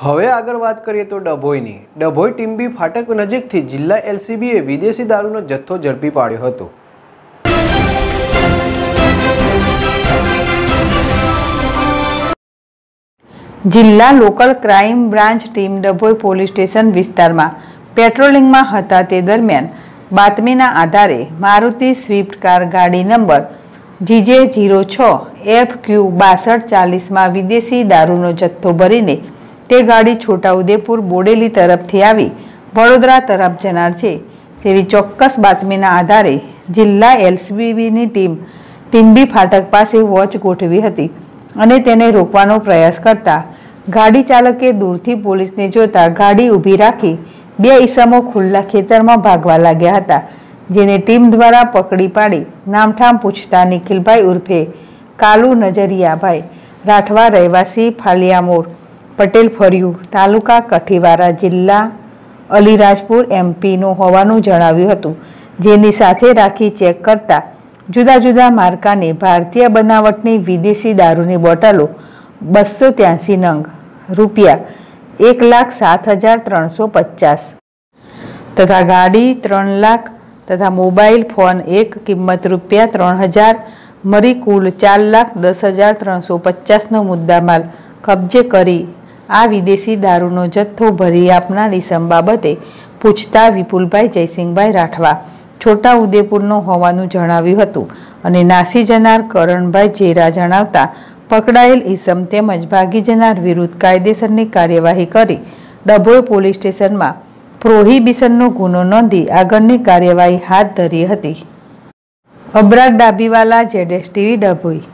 હવે આગળ વાત કરીએ તો ડભોઈની ટીમ્બી ફાટક નજીકથી જિલ્લા એલસીબીએ વિદેશી દારૂનો જથ્થો ઝડપી પાડ્યો હતો। જિલ્લા local crime branch team Dabhoi police station વિસ્તારમાં પેટ્રોલિંગમાં હતા તે દરમિયાન બાતમીના આધારે મારુતિ સ્વિફ્ટ કાર ગાડી નંબર GJ06FQ6240માં વિદેશી દારૂનો જથ્થો ભરીને તે ગાડી છોટાઉદેપુર બોડેલી તરફથી આવી વડોદરા તરફ જનાર છે તેવી ચોક્કસ બાતમીના આધારે જિલ્લા એલસીબીની ટીમ ટીમ્બી ફાટક પાસે વોચ ગોઠવી હતી અને તેને રોકવાનો પ્રયાસ કરતા ગાડી ચાલકે દૂરથી પોલીસને જોતા ગાડી ઊભી રાખી બે ઈસમો ખુલ્લા ખેતરમાં ભાગવા લાગ્યા હતા, જેને ટીમ દ્વારા પકડી પાડી નામઠામ પૂછતા નિખિલભાઈ ઉર્ફે કાલુ નજરિયાભાઈ રાઠવા રહેવાસી ફાલિયામોર પટેલ ફર્યું તાલુકા કઠીવારા જિલ્લા અલીરાજપુર એમપીનો હોવાનું જણાવ્યું હતું, જેની સાથે રાખી ચેક કરતા જુદા જુદા માર્કાની ભારતીય બનાવટની વિદેશી દારૂની બોટલો 283 નંગ રૂપિયા 1,07,350 તથા ગાડી 3 લાખ તથા મોબાઈલ ફોન એક કિંમત રૂપિયા 3,000 મળી કુલ 4,10,350નો મુદ્દામાલ કબજે કરી આ વિદેશી દારૂનો જથ્થો ભરી આપનાર ઈસમ બાબતે પૂછતા વિપુલભાઈ જયસિંહભાઈ રાઠવા છોટા ઉદેપુરનો હોવાનું જણાવ્યું હતું અને નાસી જનાર કરણભાઈ જેરા જણાવતા પકડાયેલ ઈસમ તેમજ ભાગી જનાર વિરુદ્ધ કાયદેસરની કાર્યવાહી કરી ડભોઈ પોલીસ સ્ટેશનમાં પ્રોહિબિશનનો ગુનો નોંધી આગળની કાર્યવાહી હાથ ધરી હતી। અબરાર ડાબીવાલા ZSTV ડભોઈ।